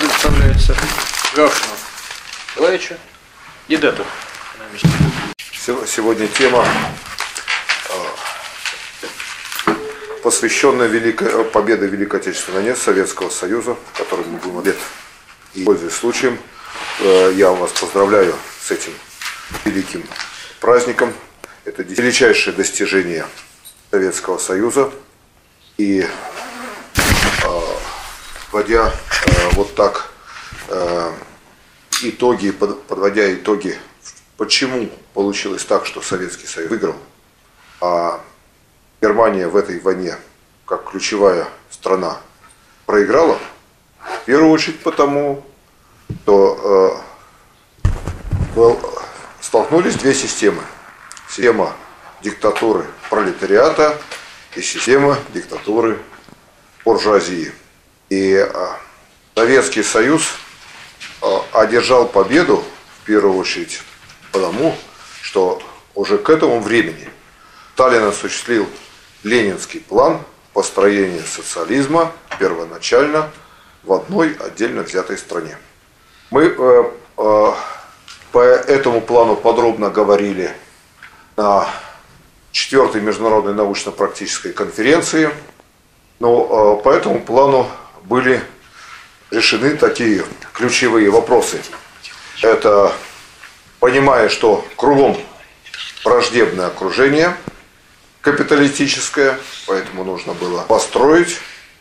предоставляется Гавшину Николаевичу Дедату. Сегодня тема, посвященная победе Великой Отечественной войне Советского Союза, которую мы будем лет. И, пользуясь случаем, я вас поздравляю с этим великим праздником. Это величайшее достижение Советского Союза. И подводя вот так итоги, подводя итоги, почему получилось так, что Советский Союз выиграл, а Германия в этой войне, как ключевая страна, проиграла, в первую очередь потому, что столкнулись две системы. Система диктатуры пролетариата и система диктатуры буржуазии. И Советский Союз одержал победу в первую очередь потому, что уже к этому времени Сталин осуществил ленинский план построения социализма первоначально в одной отдельно взятой стране. Мы по этому плану подробно говорили на 4-й международной научно-практической конференции, но по этому плану были решены такие ключевые вопросы. Это, понимая, что кругом враждебное окружение капиталистическое, поэтому нужно было построить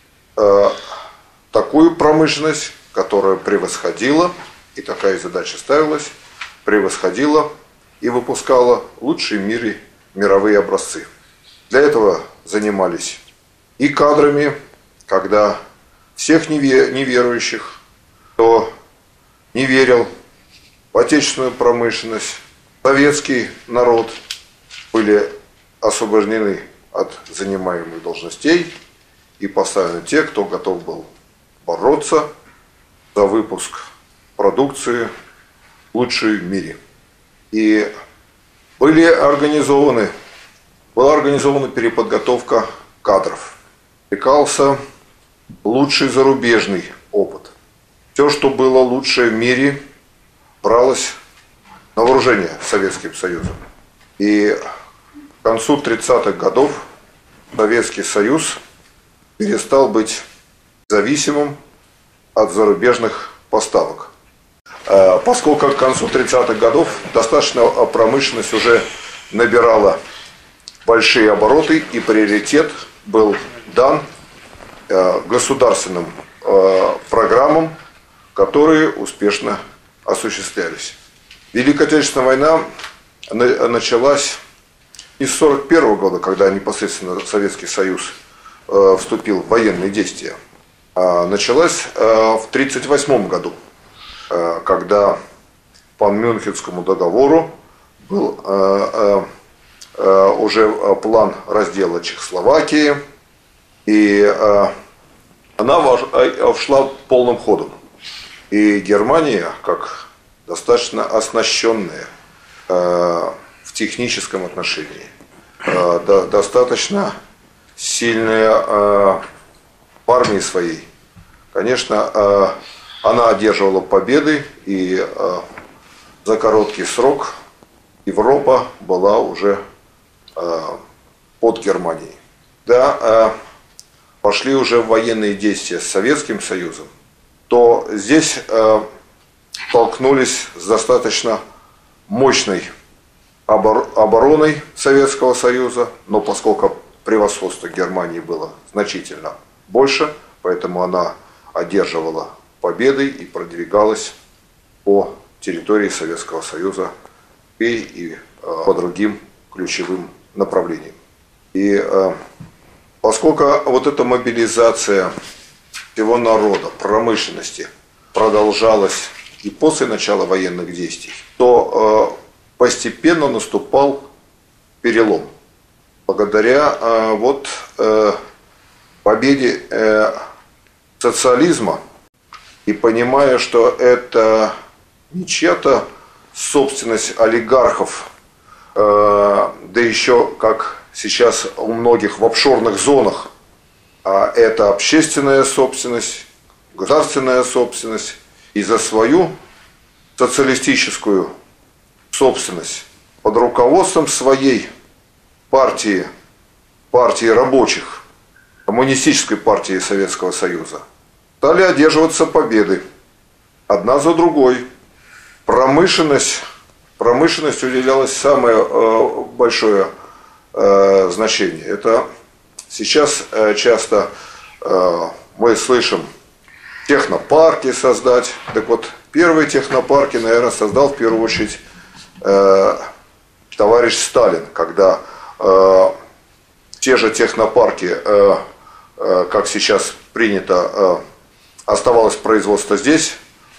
такую промышленность, которая превосходила, и такая задача ставилась, превосходила и выпускала лучшие в мире мировые образцы. Для этого занимались и кадрами, когда всех неверующих, кто не верил в отечественную промышленность, советский народ, были освобождены от занимаемых должностей и поставлены те, кто готов был бороться за выпуск продукции лучшей в мире. И была организована переподготовка кадров. Привлекался лучший зарубежный опыт. Все, что было лучшее в мире, бралось на вооружение Советским Союзом. И к концу 30-х годов Советский Союз перестал быть зависимым от зарубежных поставок. Поскольку к концу 30-х годов достаточно промышленность уже набирала большие обороты, и приоритет был дан государственным программам, которые успешно осуществлялись. Великая Отечественная война началась не с 1941 года, когда непосредственно Советский Союз вступил в военные действия, а началась в 1938 году, когда по Мюнхенскому договору был уже план раздела Чехословакии, и она вошла полным ходом. И Германия, как достаточно оснащенная в техническом отношении, достаточно сильная в армии своей, конечно, она одерживала победы, и за короткий срок Европа была уже под Германией. Да, пошли уже военные действия с Советским Союзом, то здесь столкнулись с достаточно мощной обороной Советского Союза, но поскольку превосходство Германии было значительно больше, поэтому она одерживала победы и продвигалась по территории Советского Союза и по другим ключевым направлениям. И поскольку вот эта мобилизация всего народа, промышленности продолжалась и после начала военных действий, то постепенно наступал перелом. Благодаря победе социализма и понимая, что это не чья-то собственность олигархов, да еще, как сейчас у многих в офшорных зонах, а это общественная собственность государственная собственность и за свою социалистическую собственность под руководством своей партии рабочих, Коммунистической партии Советского Союза, стали одерживаться победы одна за другой. Промышленность уделялась самое большое значение. Это сейчас часто мы слышим технопарки создать. Так вот, первые технопарки, наверное, создал в первую очередь товарищ Сталин, когда те же технопарки, как сейчас принято, оставалось производство здесь,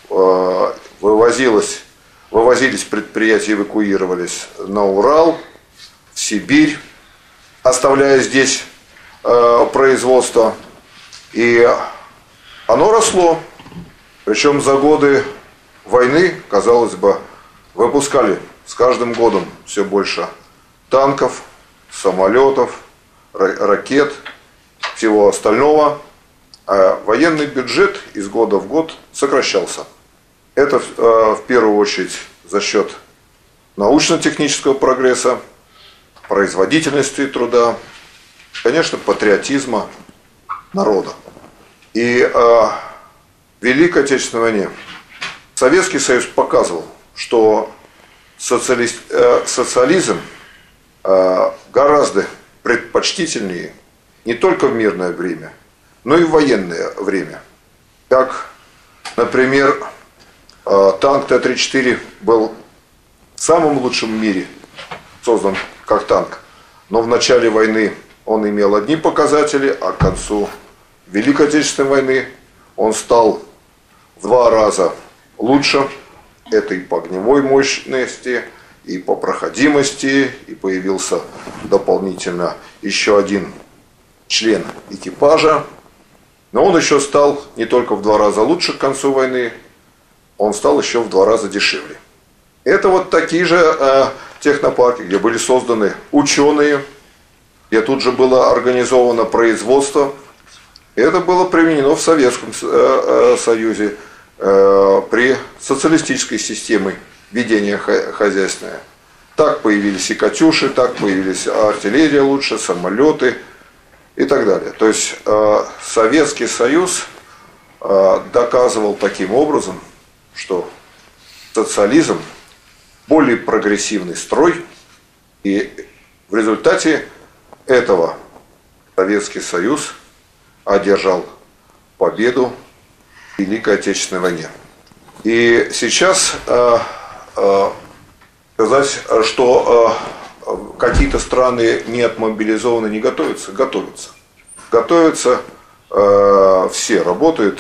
вывозились предприятия, эвакуировались на Урал, в Сибирь, оставляя здесь производство. И оно росло. Причем за годы войны, казалось бы, выпускали с каждым годом все больше танков, самолетов, ракет, всего остального. А военный бюджет из года в год сокращался. Это в первую очередь за счет научно-технического прогресса, производительности труда, конечно, патриотизма народа. И в Великой Отечественной войне Советский Союз показывал, что социализм гораздо предпочтительнее не только в мирное время, но и в военное время. Как, например, танк Т-34 был самым лучшим в мире создан как танк, но в начале войны он имел одни показатели, а к концу Великой Отечественной войны он стал в 2 раза лучше. Это и по огневой мощности, и по проходимости, и появился дополнительно еще один член экипажа. Но он еще стал не только в 2 раза лучше к концу войны, он стал еще в 2 раза дешевле. Это вот такие же технопарки, где были созданы ученые, где тут же было организовано производство. Это было применено в Советском Союзе при социалистической системе ведения хозяйственного. Так появились и «Катюши», так появились артиллерия лучше, самолеты и так далее. То есть Советский Союз доказывал таким образом, что социализм более прогрессивный строй, и в результате этого Советский Союз одержал победу в Великой Отечественной войне. И сейчас сказать, что какие-то страны не отмобилизованы, не готовятся, готовятся. Готовятся, все работают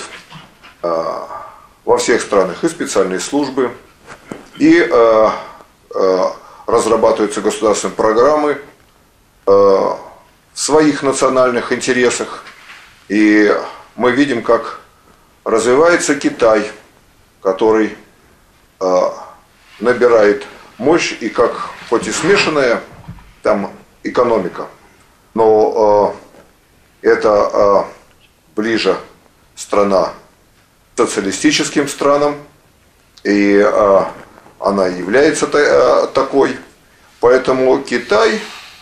во всех странах и специальные службы, и разрабатываются государственные программы в своих национальных интересах. И мы видим, как развивается Китай, который набирает мощь, и как хоть и смешанная там экономика, но это ближе страна к социалистическим странам, и она является такой. Поэтому Китай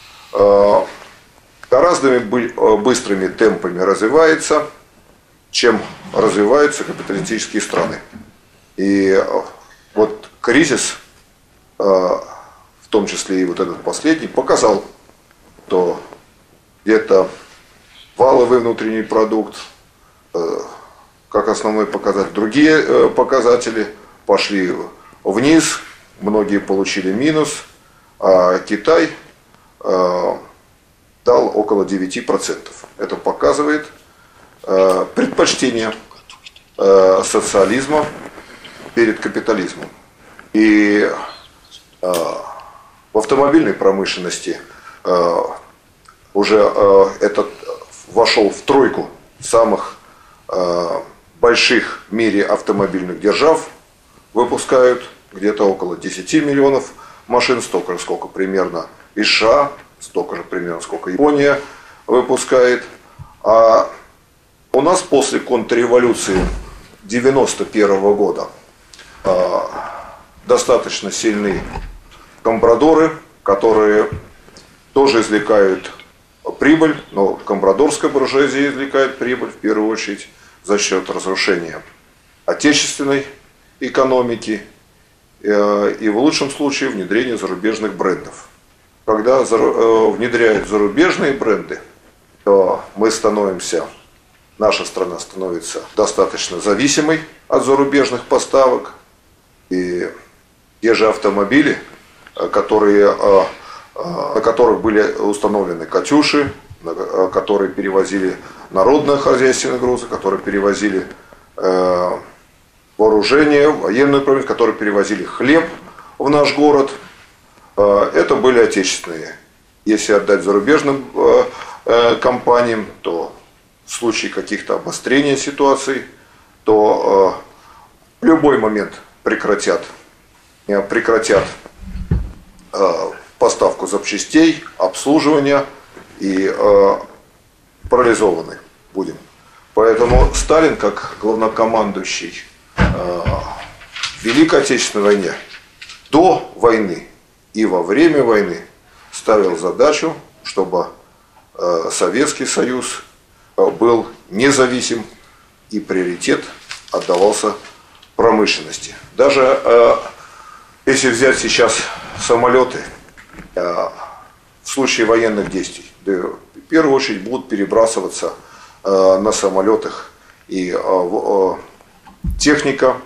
гораздо быстрыми темпами развивается, чем развиваются капиталистические страны. И вот кризис, в том числе и вот этот последний, показал, что где-то валовый внутренний продукт, как основной показатель, другие показатели пошли вниз, многие получили минус, а Китай дал около 9%. Это показывает предпочтение социализма перед капитализмом. И в автомобильной промышленности уже этот вошел в тройку самых больших в мире автомобильных держав. Выпускают где-то около 10 миллионов машин, столько же, сколько примерно и США, столько же примерно, сколько Япония выпускает. А у нас после контрреволюции 1991 года достаточно сильны компрадоры, которые тоже извлекают прибыль, но компрадорская буржуазия извлекает прибыль в первую очередь за счет разрушения отечественной экономики и в лучшем случае внедрения зарубежных брендов. Когда внедряют зарубежные бренды, то наша страна становится достаточно зависимой от зарубежных поставок. И те же автомобили, на которых были установлены «Катюши», которые перевозили народно-хозяйственные грузы, которые перевозили вооружение, военную промышленность, которые перевозили хлеб в наш город, это были отечественные. Если отдать зарубежным компаниям, то в случае каких-то обострения ситуаций, то в любой момент прекратят поставку запчастей, обслуживания и парализованы будем. Поэтому Сталин, как главнокомандующий в Великой Отечественной войне, до войны и во время войны ставил задачу, чтобы Советский Союз был независим и приоритет отдавался промышленности. Даже если взять сейчас самолеты, в случае военных действий, в первую очередь будут перебрасываться на самолетах и техника,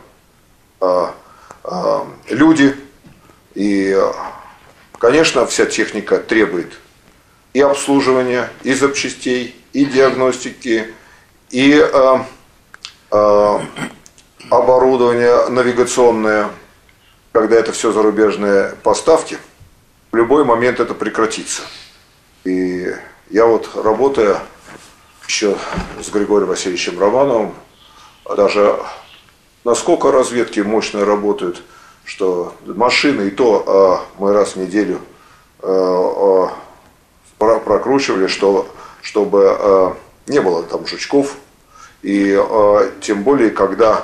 люди. И, конечно, вся техника требует и обслуживания, и запчастей, и диагностики, и оборудование навигационное. Когда это все зарубежные поставки, в любой момент это прекратится. И я вот, работая еще с Григорием Васильевичем Романовым, даже насколько разведки мощно работают, что машины, и то мы раз в неделю прокручивали, чтобы не было там жучков. И тем более, когда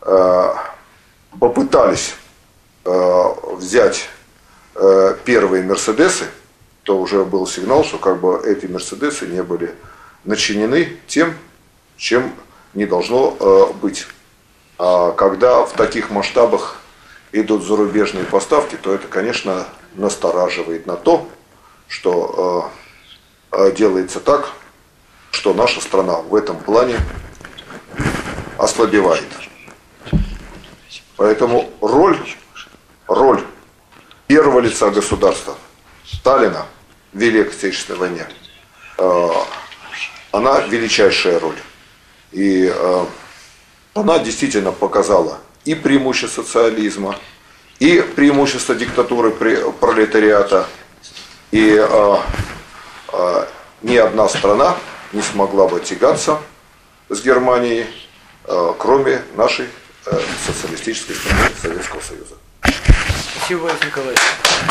попытались взять первые «Мерседесы», то уже был сигнал, что как бы эти «Мерседесы» не были начинены тем, чем не должно быть. А когда в таких масштабах идут зарубежные поставки, то это, конечно, настораживает на то, что делается так, что наша страна в этом плане ослабевает. Поэтому роль первого лица государства Сталина в Великой Отечественной войне, она величайшая роль. И она действительно показала и преимущество социализма, и преимущество диктатуры пролетариата. И ни одна страна не смогла бы тягаться с Германией, кроме нашей социалистической страны Советского Союза. Спасибо, Борис Николаевич.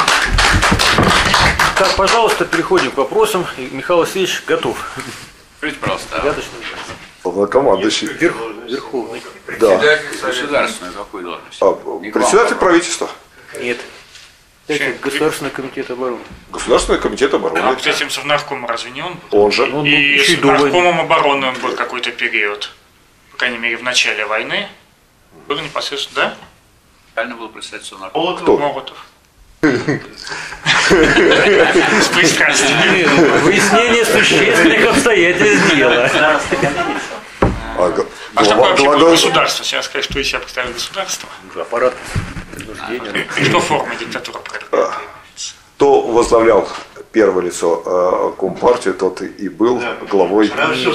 Так, пожалуйста, переходим к вопросам. Михаил Васильевич готов. Скажите, пожалуйста. Главнокомандующий. Верховный. Да. Государственную какую должность? Председатель правительства. Нет. Это Государственный комитет обороны. Государственный комитет обороны. А этим совнаркомом разве не он был? Он же. И совнаркомом обороны он был какой-то период. По крайней мере, в начале войны. Был непосредственно, да? Реально был председатель совнаркома. Кто? Молотов. С пристрастием. Выяснение существенных обстоятельств дела. А что такое вообще было государство? Сейчас сказать, что из себя представляет государство. Аппарат принуждения. Что форма диктатуры предполагает? Кто возглавлял первое лицо Компартии, тот и был главой.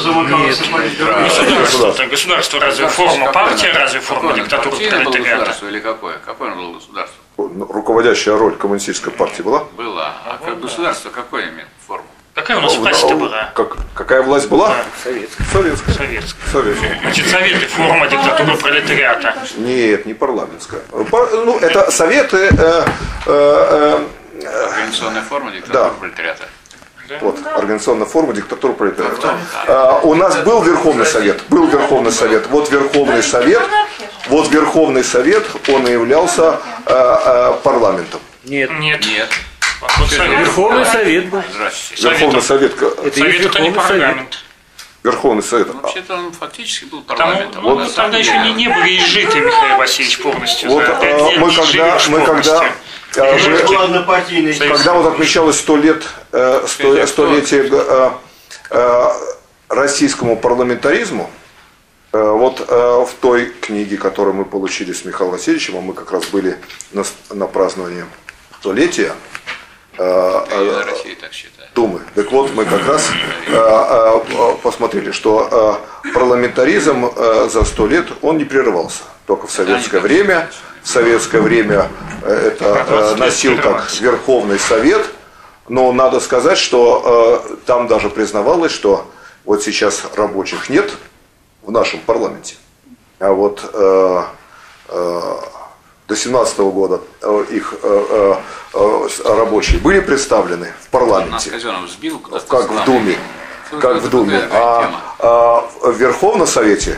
Государство разве форма партии, разве форма диктатуры пролетариата? Или какое? Какое оно было государство? Руководящая роль коммунистической партии была? Была. А как государство какое имеет форму? Какая у нас власть-то была? Какая власть была? Советская. Советская. Советская. Значит, советы, форма диктатуры пролетариата. Нет, не парламентская. Ну, это советы... Организационная форма диктатуры пролетариата. Да. Вот, организационная форма диктатуры пролетариата. У нас был Верховный Совет, Вот Верховный Совет, он и являлся парламентом. Нет. Нет. Вот Верховный Совет был. Здравствуйте. Верховный Совет, Это Совет есть это не Верховный Совет. парламент. Верховный Совет. Вообще-то он фактически был Там, парламентом. ну, На самом тогда еще деле- не были изжиты, Михаил Васильевич, полностью. Вот За 5 лет мы не жили когда полностью. Когда вот отмечалось 100 лет столетие российскому парламентаризму, вот в той книге, которую мы получили с Михаилом Васильевичем, а мы как раз были на праздновании столетия Единая Россия так считает. Думы. Так вот, мы как раз посмотрели, что парламентаризм за 100 лет он не прерывался. Только в советское время. В советское время это носил как Верховный Совет. Но надо сказать, что там даже признавалось, что вот сейчас рабочих нет в нашем парламенте. А вот до 17 года их рабочие были представлены в Нас парламенте, Казенов сбил куда-то. как в Думе. Как в Думе. Тема. А в Верховном Совете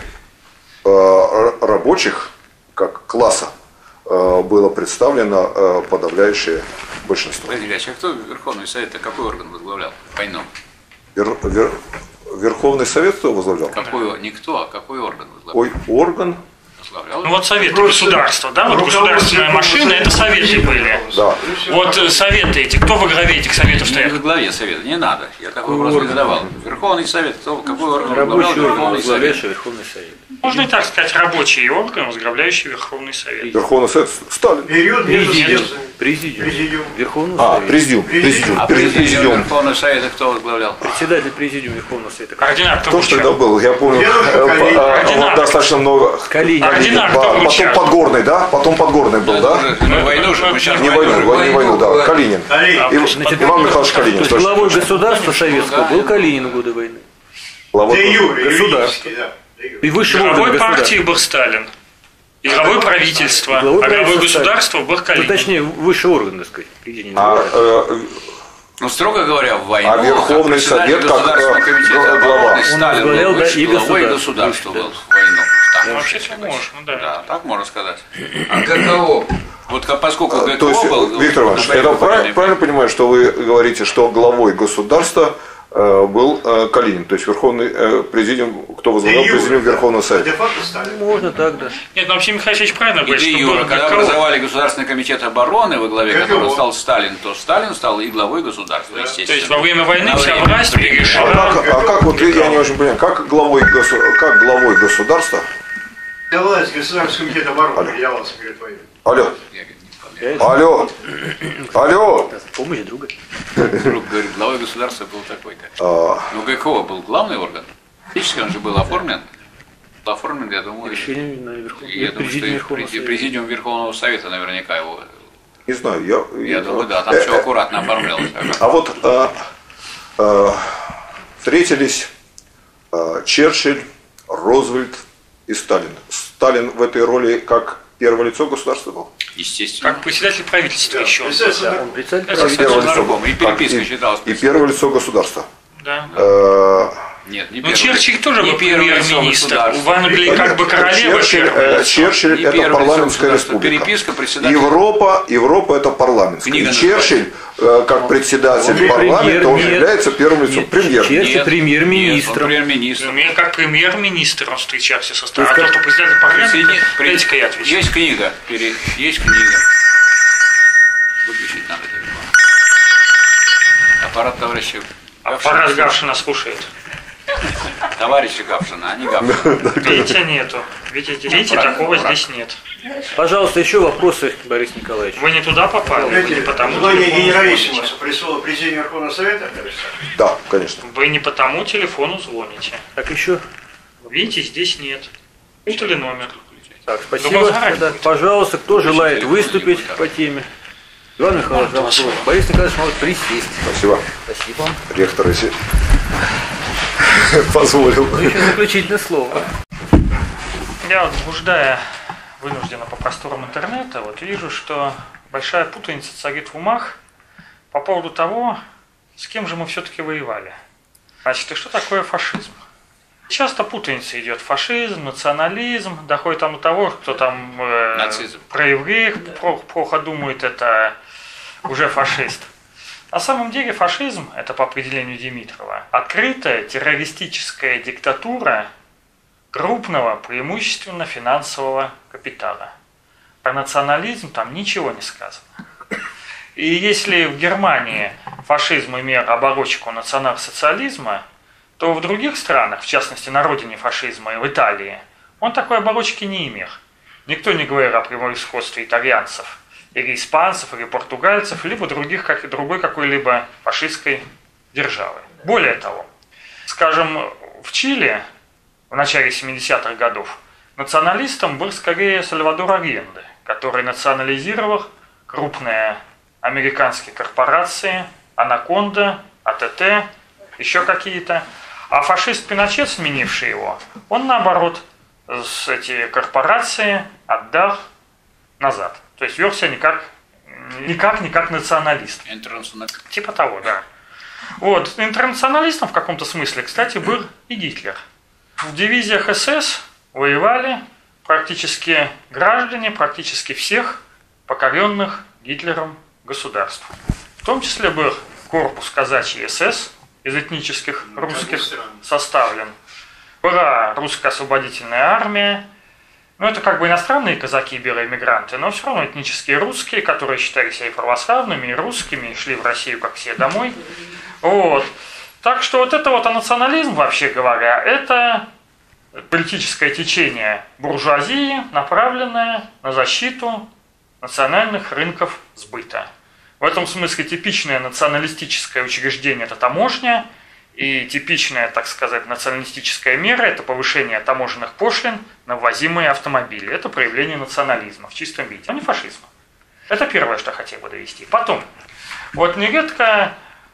рабочих, как класса, было представлено подавляющее большинство. Владимир Ильич, а кто Верховный Совет, какой орган возглавлял? Войну. Верховный Совет кто возглавлял? Какой, не кто, а какой орган возглавлял? Ой, орган. Возглавлял? Ну вот советы государства, да, вот государственная машина, это советы были. Да. Вот советы эти, кто во главе этих советов Не стоят? во главе Совета, не надо. Я такой вопрос не задавал. Верховный Совет, какой орган возглавлял Рабочий орган, Верховный Совет? возглавляющий Верховный Совет. Можно и так сказать, рабочий орган, возглавляющий Верховный Совет. Верховный Совет Сталин. Период между съездами. Президиум. Верховного Совета. Президиум. А президиум Президиум. Верховного Совета кто возглавлял? Председатель президиума Верховного Совета. Координатор Кто ж Гучар. тогда был? Я помню, вот достаточно много. Калинин. Координатор Потом Гучар. Подгорный, да? Потом Подгорный был, да? Не войну же, мы сейчас Не войну, да. Калинин. Значит, Иван Михайлович То Калинин. есть точно. главой государства советского был Калинин в годы войны. Глава- Де юре, Государство. юридически, да. Де юре. И высшим Главой органом партии государства. был Сталин. И главой правительства. Главой А главой правительства государства был Ну, Калинин. точнее, высший орган, так сказать. Президиум. Ну, строго говоря, в войну, А Верховный как председатель Совет как, Государственного комитета глава. обороны Он Сталин возглавлял, был да, выше и главой государство. государства Да. был в войну. Так, Вообще-то можно, да. Да, так можно сказать. А ГКО? Вот поскольку ГКО То есть, был... Виктор Иванович, я правильно понимаю, что вы говорите, что главой государства был Калинин, то есть Верховный президиум, кто возглавлял Де юре, президиум да. Верховного А Совета? де-факто Сталин. Можно так, да. Нет, ну вообще Михаил Васильевич правильно И говорит, де что юре, был когда ГКО. образовали Государственный комитет обороны, во главе ГКО. которого стал Сталин, то Сталин стал и главой государства, естественно. То есть во время войны На вся время власть перешла. А как вот я не очень понимаю, как главой государства? Давалась Государственный комитет обороны, я вас перед войной. Алло, Я не помню. алло. Помощь друга. Друг говорит, главой государства был такой-то. Ну, ГКО был главный орган. Фактически он же был оформлен. Был оформлен, я думаю, Решение на Верховном я думаю, что президиуме и Верховного Совета. президиум Верховного Совета наверняка его. Не знаю, Я думаю, да, там все аккуратно оформлялось. А вот встретились Черчилль, Рузвельт и Сталин. Сталин в этой роли как первое лицо государства был? Естественно. Как председатель правительства еще. Естественно, Он председатель Это правительства. Первое кстати, лицо. знакомо. И переписка читалась. И первое лицо государства. Да. Нет, не Ну, первый. Черчилль тоже Не был первый лицо премьер-министр. государства. В Англии как бы королева первая. Черчилль Не это первый парламентская лицо государства. республика. Переписка председателя. Европа это парламентская. Книга И Черчилль, как председатель парламента, он нет. является первым лицом. Нет, Премьер. Черчилль Нет, премьер-министр. нет, он премьер-министр. Как премьер-министр он встречался со Сталином. То А есть тот, кто председатель парламента, Присоедини- дайте-ка я отвечу. Есть книга. Есть книга. Выключить надо телефон. Аппарат товарища Аппарат Гавшина слушает. Товарища Гавшина, а не Гавшина. Витя нету. Видите, такого здесь нет. Пожалуйста, еще вопросы, Борис Николаевич. Вы не туда попали, вы не потому Звание телефону генералиссимуса звоните. прислал президент Верховного Совета, товарищ Сталин. Да, конечно. Вы не по тому телефону звоните. Так, еще. Видите, здесь нет. Путали номер. Так, Ну, спасибо. заранее. Да, пожалуйста, кто желает телефон выступить не будет. по теме? Иван Михайлович, вам слово. Борис Николаевич может присесть. Спасибо. Спасибо вам. Ректор, если позволил. Ну, еще заключительное слово. Я вот, блуждая вынужденно по просторам интернета, вот вижу, что большая путаница царит в умах по поводу того, с кем же мы все-таки воевали? Значит, и что такое фашизм? Часто путаница идет. Фашизм, национализм, доходит там до того, кто там про евреев плохо думает, это уже фашист. На самом деле фашизм, это по определению Димитрова, открытая террористическая диктатура крупного, преимущественно финансового капитала. Про национализм там ничего не сказано. И если в Германии фашизм имел оборочку национал-социализма, то в других странах, в частности на родине фашизма и в Италии, он такой оборочки не имел. Никто не говорил о прямом сходстве итальянцев, или испанцев, или португальцев, либо другой какой-либо фашистской державы. Более того, скажем, в Чили в начале 70-х годов националистом был скорее Сальвадор Альенде, который национализировал крупные американские корпорации, Анаконда, АТТ, еще какие-то. А фашист Пиночет, сменивший его, он наоборот эти корпорации отдал назад. То есть вел себя не как националист. Типа того, да. Вот. Интернационалистом в каком-то смысле, кстати, был и Гитлер. В дивизиях СС воевали практически граждане практически всех покоренных Гитлером государств. В том числе был корпус казачий СС, из этнических русских составлен. Была русская освободительная армия. Ну, это как бы иностранные казаки и белые мигранты, но все равно этнические русские, которые считали себя и православными, и русскими, и шли в Россию как все домой. Вот. Так что вот это вот национализм, вообще говоря, это политическое течение буржуазии, направленное на защиту национальных рынков сбыта. В этом смысле типичное националистическое учреждение – это таможня, и типичная, так сказать, националистическая мера – это повышение таможенных пошлин на ввозимые автомобили. Это проявление национализма в чистом виде, а не фашизма. Это первое, что я хотел бы довести. Потом, вот нередко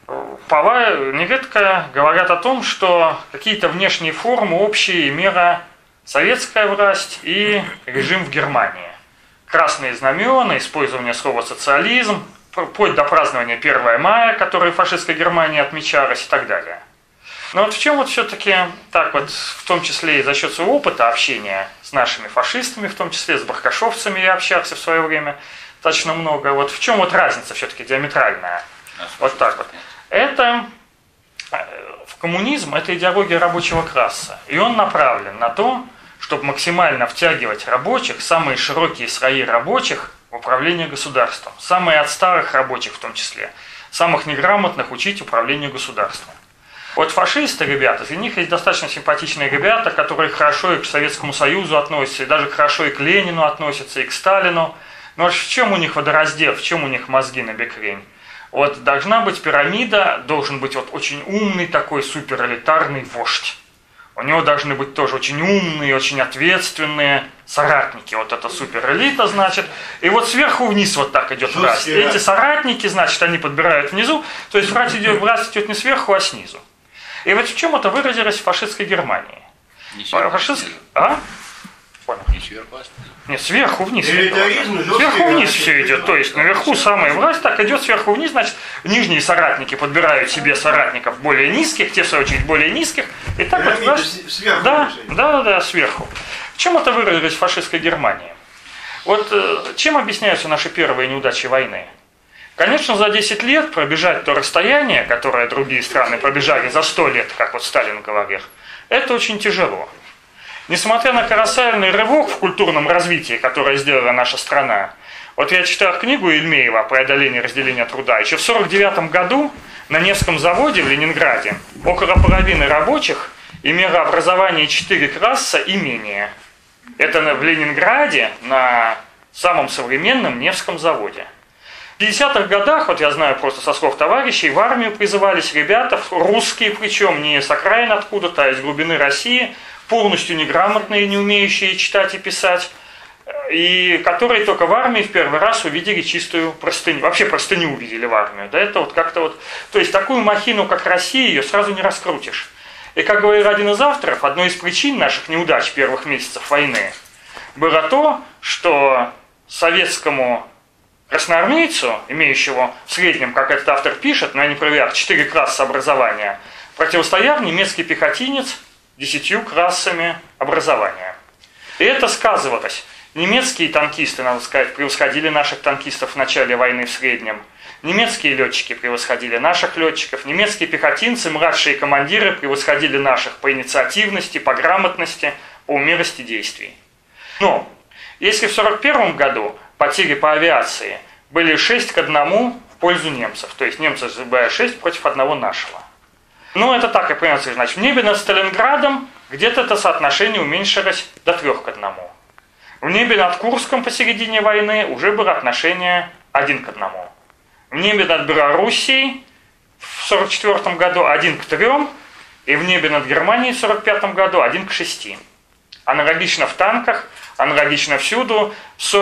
говорят о том, что какие-то внешние формы общие имела советская власть и режим в Германии. Красные знамена, использование слова «социализм», вплоть до празднования 1 мая, которое в фашистской Германии отмечалось и так далее. Но вот в чем вот все-таки так вот, в том числе и за счет своего опыта общения с нашими фашистами, в том числе с баркашовцами я общался в свое время достаточно много, вот в чем вот разница все-таки диаметральная? Вот так вот. Это в коммунизм это идеология рабочего класса, и он направлен на то, чтобы максимально втягивать рабочих, самые широкие слои рабочих в управление государством, самые от старых рабочих в том числе, самых неграмотных учить управлению государством. Вот фашисты, ребята, для них есть достаточно симпатичные ребята, которые хорошо и к Советскому Союзу относятся, и даже хорошо и к Ленину относятся, и к Сталину. Но в чем у них водораздел, в чем у них мозги на бекрень? Вот должна быть пирамида, должен быть вот очень умный такой суперэлитарный вождь. У него должны быть тоже очень умные, очень ответственные соратники. Вот это суперэлита, значит. И вот сверху вниз вот так идет власть. Эти соратники, значит, они подбирают внизу. То есть власть идет не сверху, а снизу. И вот в чем это выразилось в фашистской Германии? Не сверху, А? Понял. Не сверху, а снизу. Нет, сверху вниз. Сверху вниз все идет. То есть наверху самая власть, так идет сверху вниз, значит, нижние соратники подбирают себе соратников более низких, те, в свою очередь, более низких. И так вот власть. Да, сверху. В чем это выразилось в фашистской Германии? Вот чем объясняются наши первые неудачи войны? Конечно, за 10 лет пробежать то расстояние, которое другие страны пробежали за 100 лет, как вот Сталин говорил, это очень тяжело. Несмотря на колоссальный рывок в культурном развитии, которое сделала наша страна, вот я читал книгу Ильмеева о преодолении разделения труда. Еще в 1949 году на Невском заводе в Ленинграде около половины рабочих имело образование 4 класса и менее. Это в Ленинграде на самом современном Невском заводе. В 50-х годах, вот я знаю просто со слов товарищей, в армию призывались ребята, русские причем, не с окраин откуда-то, а из глубины России, полностью неграмотные, не умеющие читать и писать, и которые только в армии в первый раз увидели чистую простыню. Вообще простыню увидели в армию. Да, это вот как-то вот... То есть такую махину, как Россия, ее сразу не раскрутишь. И, как говорил один из авторов, одной из причин наших неудач первых месяцев войны было то, что советскому красноармейцу, имеющему в среднем, как этот автор пишет, но я не проверял, 4 класса образования, противостоял немецкий пехотинец 10 классами образования. И это сказывалось. Немецкие танкисты, надо сказать, превосходили наших танкистов в начале войны в среднем. Немецкие летчики превосходили наших летчиков. Немецкие пехотинцы, младшие командиры превосходили наших по инициативности, по грамотности, по умелости действий. Но если в 1941 году потери по авиации были 6-1 в пользу немцев, то есть немцы сбивали 6 против 1 нашего. Ну, это так и понимаете, значит, в небе над Сталинградом где-то это соотношение уменьшилось до 3-1. В небе над Курском посередине войны уже было отношение 1-1. В небе над Белоруссией в 1944 году 1-3, и в небе над Германией в 1945 году 1-6. Аналогично в танках, аналогично всюду,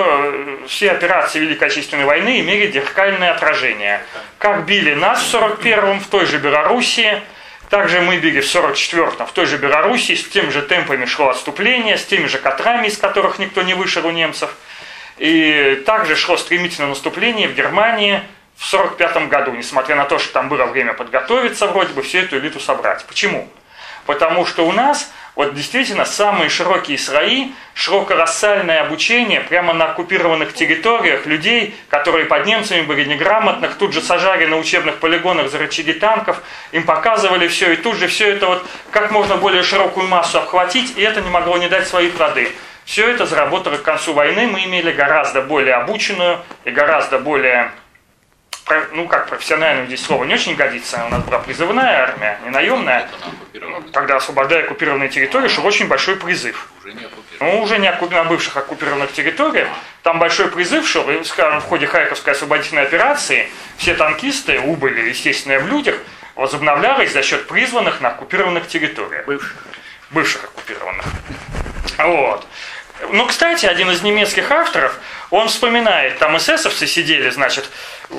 все операции Великой Отечественной войны имели зеркальное отражение. Как били нас в 1941 в той же Белоруссии, также мы били в 1944 в той же Белоруссии, с теми же темпами шло отступление, с теми же катрами, из которых никто не вышел у немцев. И также шло стремительное наступление в Германии в 1945 году, несмотря на то, что там было время подготовиться, вроде бы, всю эту элиту собрать. Почему? Потому что у нас вот действительно самые широкие слои, широкорассальное обучение прямо на оккупированных территориях людей, которые под немцами были неграмотных, тут же сажали на учебных полигонах за рычаги танков, им показывали все, и тут же все это вот как можно более широкую массу обхватить, и это не могло не дать свои плоды. Все это заработало к концу войны, мы имели гораздо более обученную и гораздо более, ну как профессиональную здесь слово не очень годится, у нас была призывная армия, не наемная, когда освобождая оккупированные территории, шел очень большой призыв. Уже не на бывших оккупированных территориях, там большой призыв шел, и, скажем, в ходе Харьковской освободительной операции все танкисты, убыли, естественно, в людях, возобновлялись за счет призванных на оккупированных территориях. Бывших оккупированных. Вот. Ну, кстати, один из немецких авторов, он вспоминает, там эсэсовцы сидели, значит,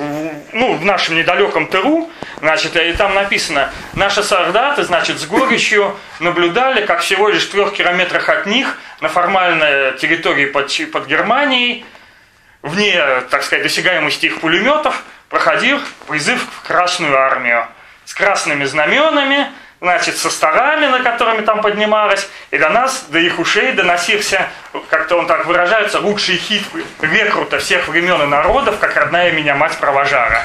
в нашем недалеком тылу, значит, и там написано, наши солдаты, значит, с горечью наблюдали, как всего лишь в 3 километрах от них, на формальной территории под Германией, вне, так сказать, досягаемости их пулеметов, проходил призыв в Красную армию с красными знаменами, значит, со столами, на которыми там поднималось, и до нас, до их ушей доносился, как-то он так выражается, лучший хит рекрута всех времен и народов, как родная меня мать провожара.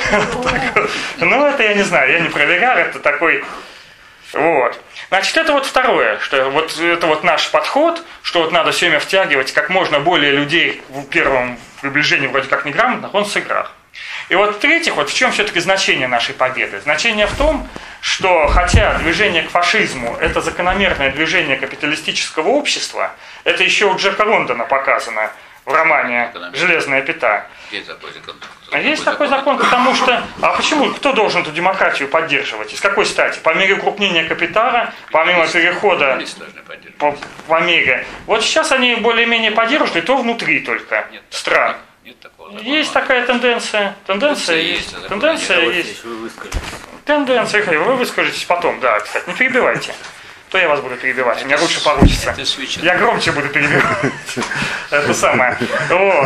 Ну, это я не знаю, я не проверял, это такой... Вот. Значит, это вот второе, что вот это вот наш подход, что вот надо все время втягивать как можно более людей в первом приближении вроде как неграмотных, он сыграл. И вот в-третьих, вот в чем все-таки значение нашей победы? Значение в том, что хотя движение к фашизму – это закономерное движение капиталистического общества, это еще у Джека Лондона показано в романе «Железная пята». Есть такой закон. Есть такой закон, потому что... А почему? Кто должен эту демократию поддерживать? Из какой стати? По мере укрупнения капитала, помимо перехода по мере... Вот сейчас они более-менее поддерживают, и то внутри только стран. Нет такого. Есть такая тенденция. Тенденция есть. Тенденция есть. Тенденция. Вы выскажетесь потом, да, кстати, не перебивайте. То я вас буду перебивать, у меня лучше получится. Я громче буду перебивать. Это самое. Вот.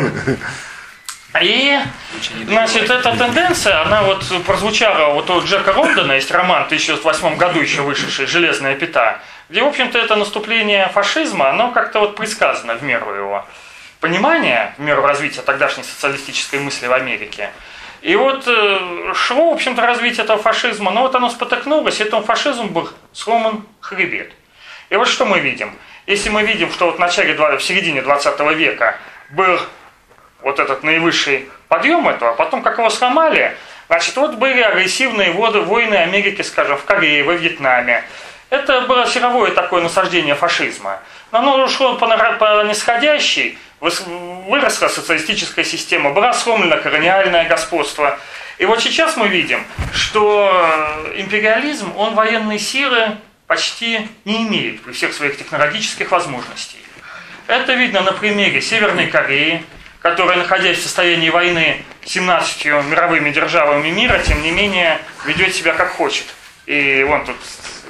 И, значит, эта тенденция, она вот прозвучала вот у Джека Лондона, есть роман в 1908 году еще вышедший «Железная пята», где, в общем-то, это наступление фашизма, оно как-то вот предсказано в меру его понимания, в меру развития тогдашней социалистической мысли в Америке. И вот шло, в общем-то, развитие этого фашизма, но вот оно спотыкнулось, и этому фашизму был сломан хребет. И вот что мы видим? Если мы видим, что вот в середине 20 века был вот этот наивысший подъем этого, потом как его сломали, значит, вот были агрессивные войны Америки, скажем, в Корее, во Вьетнаме. Это было силовое такое насаждение фашизма. Но оно ушло по нисходящей, выросла социалистическая система, была сломлена колониальное господство. И вот сейчас мы видим, что империализм, он военной силы почти не имеет при всех своих технологических возможностей. Это видно на примере Северной Кореи, которая, находясь в состоянии войны с 17 мировыми державами мира, тем не менее ведет себя как хочет. И вон тут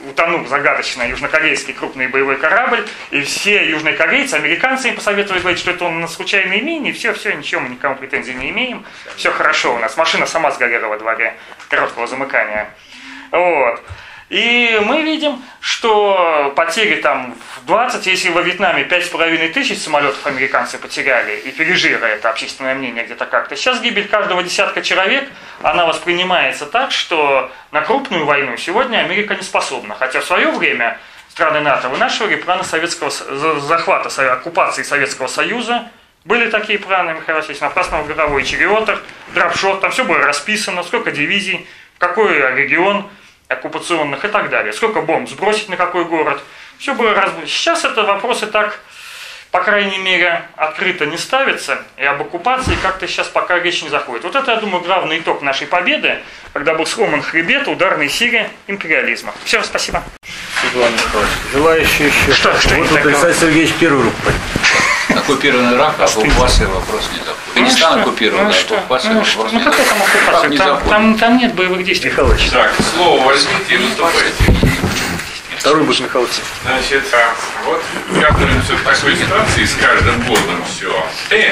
утонул загадочно южнокорейский крупный боевой корабль, и все южнокорейцы, американцы им посоветовали говорить, что это он на случайной мине, все, ничего, мы никому претензий не имеем, все хорошо у нас, машина сама сгорела во дворе короткого замыкания. Вот. И мы видим, что потери там в 20, если во Вьетнаме 5500 самолетов американцы потеряли, и пережили это общественное мнение где-то как-то. Сейчас гибель каждого десятка человек, она воспринимается так, что на крупную войну сегодня Америка не способна. Хотя в свое время страны НАТО вынашивали планы советского захвата, оккупации Советского Союза. Были такие планы, Михаил Васильевич, Напрасно-Горовой, Черриотер, Драпшот, там все было расписано, сколько дивизий, какой регион оккупационных и так далее. Сколько бомб сбросить на какой город. Все было разбито. Сейчас это вопросы так, по крайней мере, открыто не ставятся. И об оккупации как-то сейчас пока речь не заходит. Вот это, я думаю, главный итог нашей победы, когда был сломан хребет ударной силе империализма. Все, спасибо. Светлана Михайловна, желающие еще. Что вот тут Александр Сергеевич первый руку поднял. Оккупированный Ирак, а оккупация вопрос не заходит. Афганистан оккупирован, а оккупация вопрос не какая там оккупация? Там нет боевых действий. Михайлович. Так, слово возьмите и выступайте. Второй будет Михайлович. Значит, вот оказываемся в такой ситуации с каждым годом все,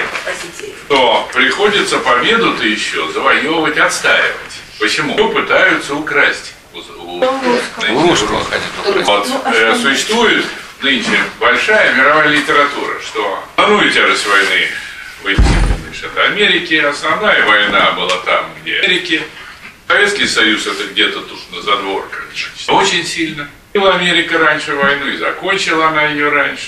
то приходится победу-то еще завоевывать, отстаивать. Почему? Пытаются украсть у русского. Вот, существует нынче большая мировая литература, что основную тяжесть войны вынесли это Америки, основная война была там, где Америки. Советский Союз это где-то тут на задворках. Очень сильно. И Америка раньше войну, и закончила она ее раньше.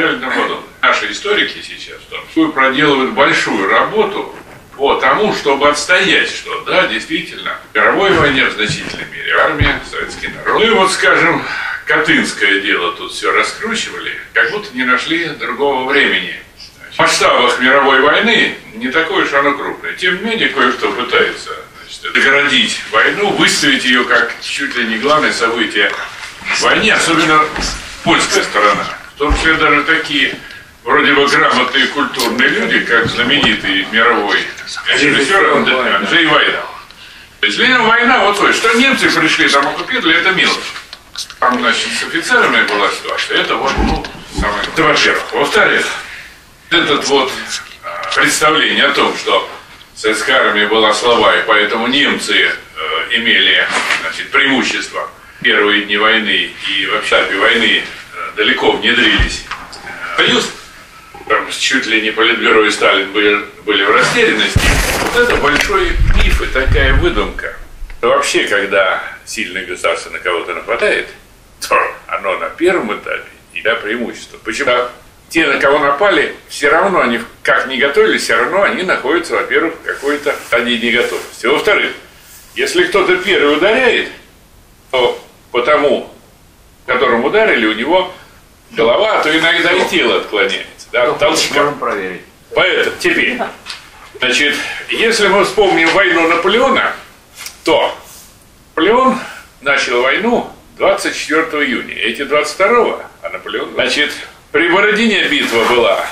Наши историки сейчас проделывают большую работу по тому, чтобы отстоять, что да, действительно, в мировой войне в значительной мере армия, советский народ. Ну и вот, скажем, Катынское дело тут все раскручивали, как будто не нашли другого времени. В масштабах мировой войны не такое уж оно крупное. Тем не менее, кое-что пытается загородить войну, выставить ее как чуть ли не главное событие в войне, особенно польская сторона. В том числе даже такие вроде бы грамотные культурные люди, как знаменитый мировой режиссер Анджей Вайда. То есть для него война вот то, что немцы пришли там оккупировали, это мелочь. Там, значит, с офицерами была ситуация, это вот, самое, это во-первых. Во-вторых, этот вот представление о том, что советская армия была слаба, и поэтому немцы имели, значит, преимущество первые дни войны и в этапе войны далеко внедрились в Союз, там чуть ли не Политбюро и Сталин были в растерянности. Вот это большой миф и такая выдумка. Вообще, когда сильное государство на кого-то нападает, то оно на первом этапе и да преимущество. Почему? Те, на кого напали, все равно они как не готовились, все равно они находятся, во-первых, в какой-то стадии неготовности. Во-вторых, если кто-то первый ударяет, то по тому, которому ударили, у него голова, а то иногда и тело отклоняется. Да, можем проверить. Поэтому теперь, значит, если мы вспомним войну Наполеона, то Наполеон начал войну 24 июня. Эти 22-го, а Наполеон... Значит, при Бородине битва была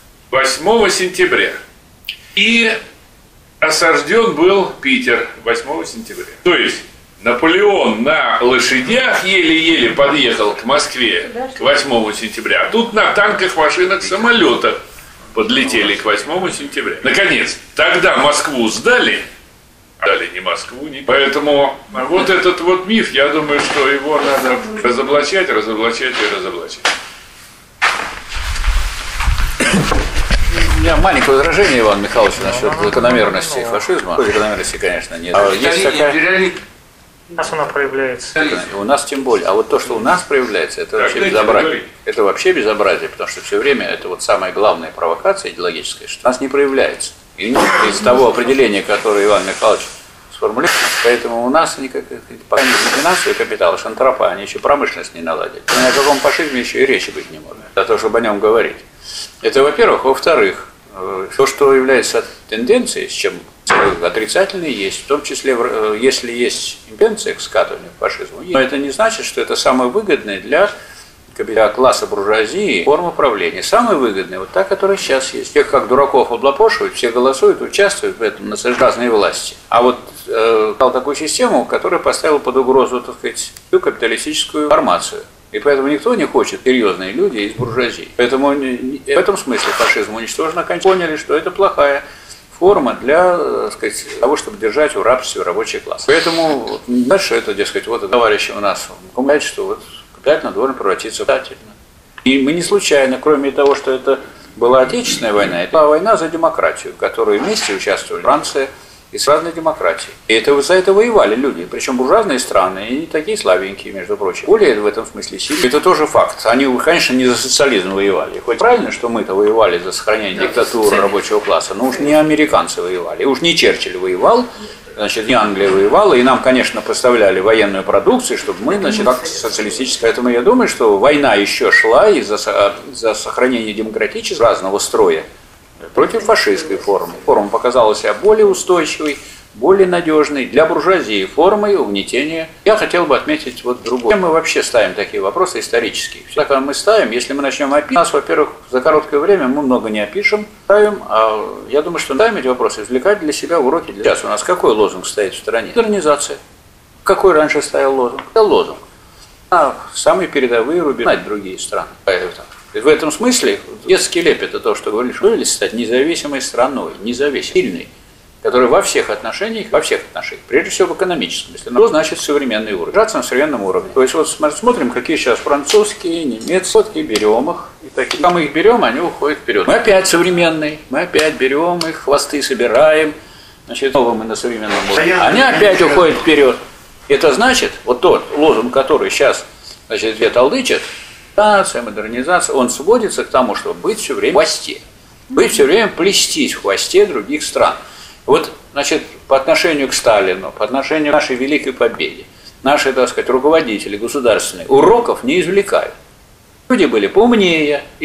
8 сентября. И осажден был Питер 8 сентября. То есть Наполеон на лошадях еле-еле подъехал к Москве к 8 сентября. А тут на танках, машинах, самолетах подлетели к 8 сентября. Наконец, тогда Москву сдали. Дали не Москву, не... Поэтому вот этот вот миф, я думаю, что его надо разоблачать и разоблачать. У меня маленькое возражение, Иван Михайлович, насчет закономерности фашизма. Закономерности, конечно, нет. Есть такая... У нас она проявляется. У нас тем более. А вот то, что у нас проявляется, это вообще безобразие. Это вообще безобразие, потому что все время это вот самая главная провокация идеологическая, что у нас не проявляется. И из того определения, которое Иван Михайлович сформулировал, поэтому у нас пока не финансовый капитал, шантропа, они еще промышленность не наладили. Ни о каком фашизме еще и речи быть не может, для того, чтобы о нем говорить. Это во-первых. Во-вторых, то, что является тенденцией, с чем отрицательные есть, в том числе, если есть тенденция к скатыванию к фашизму. Но это не значит, что это самое выгодное для для класса буржуазии форма правления. Самая выгодная, вот та, которая сейчас есть. Тех, как дураков облапошивают, все голосуют, участвуют в этом, разные власти. А вот дал такую систему, которая поставила под угрозу, так сказать, всю капиталистическую формацию. И поэтому никто не хочет, серьезные люди из буржуазии. Поэтому в этом смысле фашизм уничтожен, окончательно поняли, что это плохая форма для, так сказать, того, чтобы держать в рабстве рабочий класс. Поэтому дальше это, дескать, вот товарищи у нас говорят, что вот капитально должен превратиться в капитально. И мы не случайно, кроме того, что это была Отечественная война, это была война за демократию, в которой вместе участвовали Франция и с разной демократией. И за это воевали люди, причем буржуазные страны, и не такие слабенькие, между прочим. Более в этом смысле сильные. Это тоже факт. Они, конечно, не за социализм воевали. Хоть правильно, что мы-то воевали за сохранение диктатуры рабочего класса, но уж не американцы воевали, уж не Черчилль воевал, значит, не Англия воевала, и нам, конечно, поставляли военную продукцию, чтобы мы, значит, как социалистическая. Поэтому я думаю, что война еще шла и за сохранение демократического разного строя против фашистской формы. Форма показала себя более устойчивой, более надежной для буржуазии формой угнетения. Я хотел бы отметить вот другое. Мы вообще ставим такие вопросы исторические. Все, как мы ставим, если мы начнем описывать, нас, во-первых, за короткое время мы много не опишем, ставим, а я думаю, что ставим эти вопросы, извлекать для себя уроки. Сейчас у нас какой лозунг стоит в стороне? Модернизация. Какой раньше стоял лозунг? Это лозунг. А самые передовые рубежи, знать другие страны. В этом смысле детский лепет это то, что говорили, что стать независимой страной, сильной, которая во всех отношениях, прежде всего в экономическом, что значит современный уровень, держаться на современном уровне. То есть вот смотрим, какие сейчас французские, немецкие, берем их, и такие, когда мы их берем, они уходят вперед. Мы опять современные, мы опять берем их, хвосты собираем, значит, снова мы на современном уровне. Они опять уходят вперед. Это значит, вот тот лозунг, который сейчас, значит, две толдычат, модернизация, он сводится к тому, чтобы быть все время в хвосте. Быть все время плестись в хвосте других стран. Вот, значит, по отношению к Сталину, по отношению к нашей великой победе, наши, так сказать, руководители государственные уроков не извлекают. Люди были поумнее и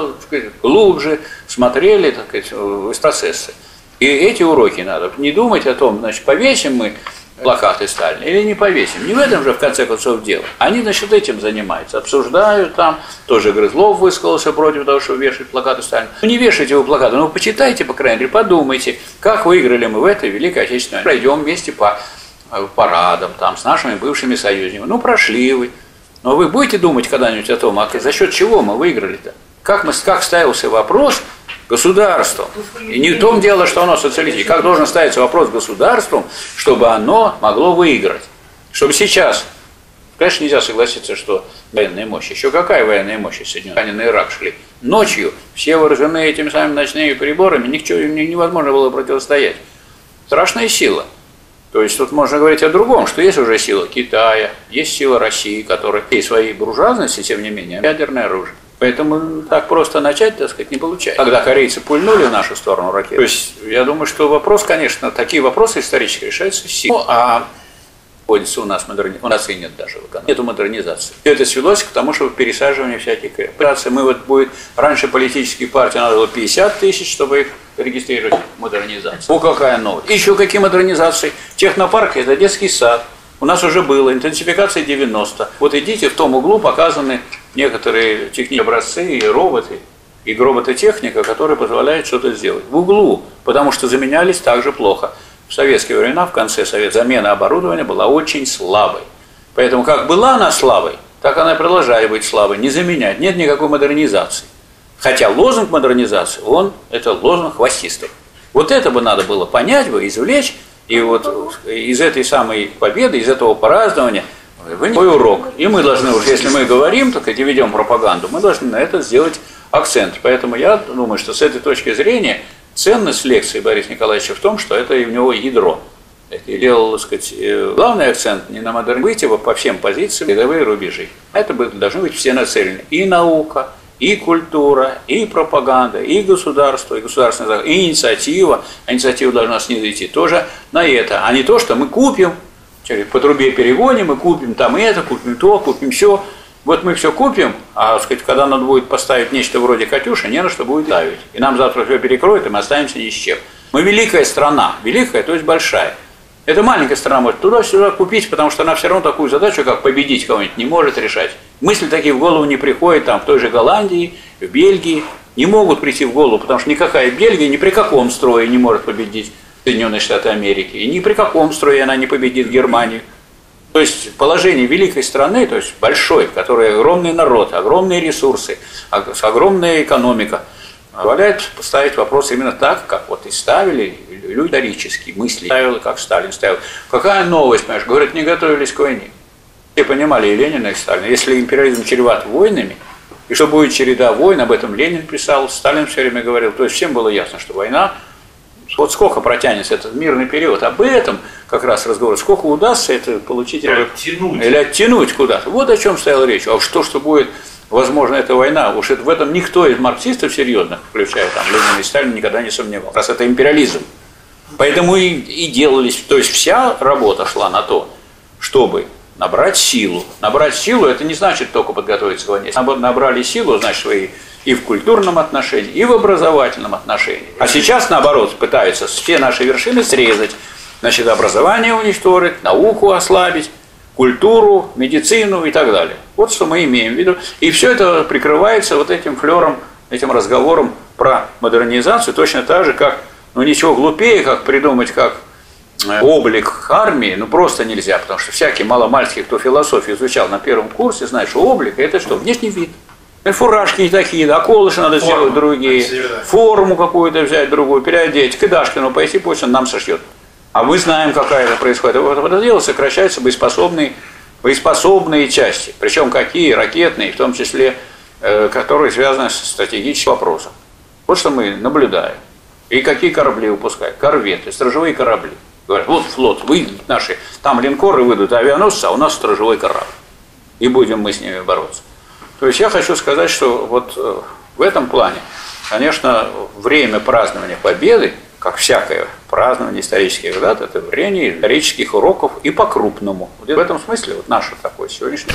глубже смотрели, так сказать, в процессы. И эти уроки надо не думать о том, значит, повесим мы плакаты Сталина или не повесим. Не в этом же, в конце концов, дело. Они, значит, этим занимаются, обсуждают там. Тоже Грызлов высказался против того, чтобы вешать плакаты Сталина. Ну, не вешайте его плакаты, но почитайте, по крайней мере, подумайте, как выиграли мы в этой Великой Отечественной войне. Пройдем вместе по парадам там, с нашими бывшими союзниками. Ну, прошли вы. Но вы будете думать когда-нибудь о том, а за счет чего мы выиграли-то? Как ставился вопрос государством. И не в том дело, что оно социалистическое. Как должен ставиться вопрос государством, чтобы оно могло выиграть. Чтобы сейчас, конечно, нельзя согласиться, что военная мощь. Еще какая военная мощь Соединенных? Они на Ирак шли. Ночью все вооружены этими самыми ночными приборами, ничего невозможно было противостоять. Страшная сила. То есть тут можно говорить о другом, что есть уже сила Китая, есть сила России, которая при своей буржуазности, тем не менее, ядерное оружие. Поэтому так просто начать, так сказать, не получается. Когда корейцы пульнули в нашу сторону ракеты, то есть я думаю, что вопрос, конечно, такие вопросы исторические решаются сильно. Ну, а у нас модернизации нет даже в экономике. Нету модернизации. И это свелось к тому, чтобы пересаживание всяких операций. Мы вот будет, раньше политические партии надо было 50 тысяч, чтобы их регистрировать модернизацию. О, какая новость. Еще какие модернизации? Технопарк – это детский сад. У нас уже было интенсификация 90. Вот идите, в том углу показаны некоторые технические образцы и роботы, и робототехника, которая позволяет что-то сделать. В углу, потому что заменялись также плохо. В советские времена, в конце совета, замена оборудования была очень слабой. Поэтому как была она слабой, так она и продолжает быть слабой. Не заменять, нет никакой модернизации. Хотя лозунг модернизации, это лозунг хвостистый. Вот это бы надо было понять, извлечь. И вот из этой самой победы, из этого празднования вынести урок. И мы должны, уж если мы говорим, так и ведем пропаганду, мы должны на это сделать акцент. Поэтому я думаю, что с этой точки зрения ценность лекции Бориса Николаевича в том, что это и у него ядро. Это делал, так сказать, главный акцент не на модернизацию, выйти по всем позициям, передовые рубежи. Это должны быть все нацелены. И наука, и культура, и пропаганда, и государство, и государственная, и инициатива. А инициатива должна снизойти тоже на это, а не то, что мы купим, по трубе перегоним, мы купим там это, купим то, купим все. Вот мы все купим, а, так сказать, когда надо будет поставить нечто вроде «Катюши», не на что будет ставить. И нам завтра все перекроют, и мы останемся ни с чем. Мы великая страна, великая, то есть большая. Эта маленькая страна может туда-сюда купить, потому что она все равно такую задачу, как победить кого-нибудь, не может решать. Мысли такие в голову не приходят, там, в той же Голландии, в Бельгии, не могут прийти в голову, потому что никакая Бельгия ни при каком строе не может победить Соединенные Штаты Америки, и ни при каком строе она не победит Германию. То есть положение великой страны, то есть большой, в которой огромный народ, огромные ресурсы, огромная экономика, позволяет поставить вопрос именно так, как вот и ставили люди исторические, мысли ставили, как Сталин ставил. Какая новость, понимаешь, говорят, не готовились к войне. Все понимали, и Ленина, и Сталин. Если империализм чреват войнами, и что будет череда войн, об этом Ленин писал, Сталин все время говорил, то есть всем было ясно, что война, вот сколько протянется этот мирный период, об этом как раз разговор, сколько удастся это получить или оттянуть куда-то. Вот о чем стояла речь. А что будет, возможно, эта война, уж в этом никто из марксистов серьезных, включая там Ленина и Сталина, никогда не сомневался. Раз это империализм. Поэтому и делались, то есть вся работа шла на то, чтобы набрать силу. Набрать силу – это не значит только подготовиться к войне. Набрали силу, значит, свои и в культурном отношении, и в образовательном отношении. А сейчас, наоборот, пытаются все наши вершины срезать. Значит, образование уничтожить, науку ослабить, культуру, медицину и так далее. Вот что мы имеем в виду. И все это прикрывается вот этим флером, этим разговором про модернизацию, точно так же, как, ну ничего глупее, как придумать, как облик армии, ну просто нельзя, потому что всякий маломальский, кто философию изучал на первом курсе, знает, что облик – это что? Внешний вид. Фуражки не такие, да, колыши надо сделать другие, форму какую-то взять другую, переодеть, Кыдашкину пойти, пусть он нам сошьет. А мы знаем, какая это происходит. Вот это дело сокращаются боеспособные части. Причем какие? Ракетные, в том числе, которые связаны с стратегическим вопросом. Вот что мы наблюдаем. И какие корабли выпускают? Корветы, сторожевые корабли. Говорят, вот флот, вы наши, там линкоры выйдут, авианосцы, а у нас сторожевой корабль. И будем мы с ними бороться. То есть я хочу сказать, что вот в этом плане, конечно, время празднования победы, как всякое празднование исторических дат, это время исторических уроков и по-крупному. Вот в этом смысле вот наше такое сегодняшнее.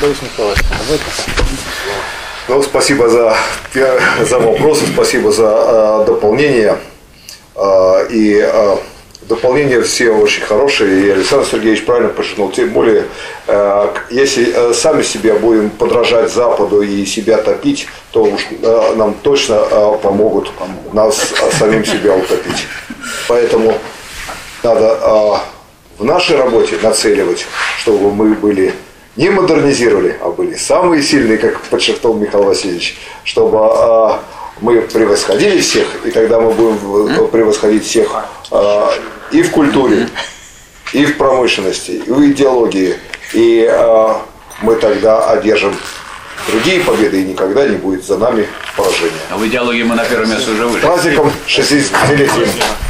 Ну, спасибо за вопросы, спасибо за дополнение. И дополнения все очень хорошие, и Александр Сергеевич правильно подчеркнул, тем более, если сами себя будем подражать Западу и себя топить, то уж нам точно помогут нас самим себя утопить. Поэтому надо в нашей работе нацеливать, чтобы мы были не модернизировали, а были самые сильные, как подчеркнул Михаил Васильевич, чтобы мы превосходили всех, и тогда мы будем превосходить всех и в культуре, и в промышленности, и в идеологии. И мы тогда одержим другие победы, и никогда не будет за нами поражения. А в идеологии мы на первом месте уже вышли. С праздником 60-летия!